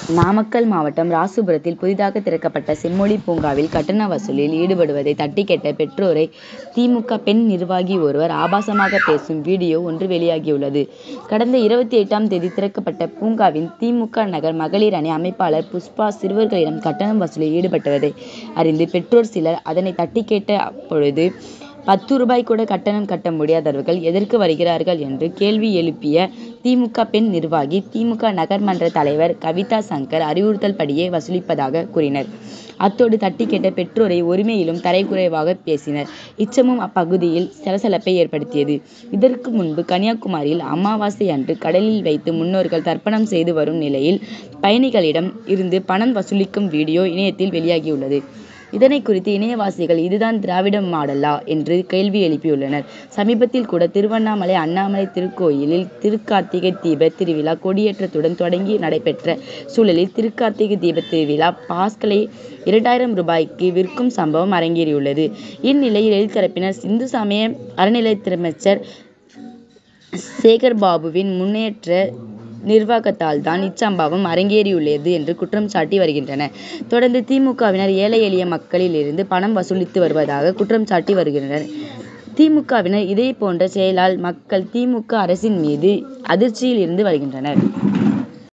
நாமக்கல் மாவட்டம் ராசிபுரத்தில் புதிதாக திறக்கப்பட்ட செம்மொழி பூங்காவில் கட்டண வசூலில் ஈடுபடுவதை தட்டி கேட்ட பெற்றோரை திமுக பெண் நிர்வாகி ஒருவர் ஆபாசமாக பேசும் வீடியோ ஒன்று வெளியாகியுள்ளது. கடந்த 28ஆம் தேதி திறக்கப்பட்ட பூங்காவின் திமுக நகர் மகளிர் அணி அமைப்பாளர் புஷ்பா சிறுவர்களிடம் கட்டண வசூலில் ஈடுபட்டதை அறிந்து பெற்றோர் சிலர் அதனை தட்டி கேட்ட பொழுது 10 ரூபாய் கூட கட்டணம் கட்ட முடியாதவர்கள் எதற்கு வருகிறார்கள் என்று கேள்வி எழுப்பிய திமுக பெண் நிர்வாகி திமுக நகர்மன்ற தலைவர் கவிதா சங்கர் அறிவுறுத்தல் படியே வசூலிப்பதாக கூறினர். அத்தோடு தட்டி கேட்ட பெற்றோரை ஒருமையிலும் தரைக்குறைவாக பேசினர். இச்சம்பவம் அப்பகுதியில் சலசலப்பை ஏற்படுத்தியது. இதற்கு முன்பு கன்னியாகுமரியில் அமாவாசை அன்று கடலில் வைத்து முன்னோர்கள் தர்ப்பணம் செய்து வரும் நிலையில் பயணிகளிடம் இருந்து பணம் வசூலிக்கும் வீடியோ இணையத்தில் வெளியாகியுள்ளது. இதனை குறித்து இணையவாசிகள் இதுதான் திராவிட மாடலா என்று கேள்வி எழுப்பியுள்ளனர். சமீபத்தில் கூட திருவண்ணாமலை அண்ணாமலை திருக்கோயிலில் திருக்கார்த்திகை தீப திருவிழா கொடியேற்றத்துடன் தொடங்கி நடைபெற்ற சூழலில் திருக்கார்த்திகை தீப திருவிழா பாஸ்களை 2000 ரூபாய்க்கு விற்கும் சம்பவம் அரங்கேறியுள்ளது. இந்நிலையில் எதிர்த்தரப்பினர் இந்து சமய அறநிலையத்துறை அமைச்சர் சேகர்பாபுவின் முன்னேற்ற நிர்வாகத்தால் தான் இச்சம்பவம் அரங்கேறியுள்ளது என்று குற்றம் சாட்டி வருகின்றனர். தொடர்ந்து திமுகவினர் ஏழை எளிய மக்களில் இருந்து பணம் வசூலித்து வருவதாக குற்றம் சாட்டி வருகின்றனர். திமுகவினர் இதே போன்ற செயலால் மக்கள் திமுக அரசின் மீது அதிர்ச்சியில் இருந்து வருகின்றனர்.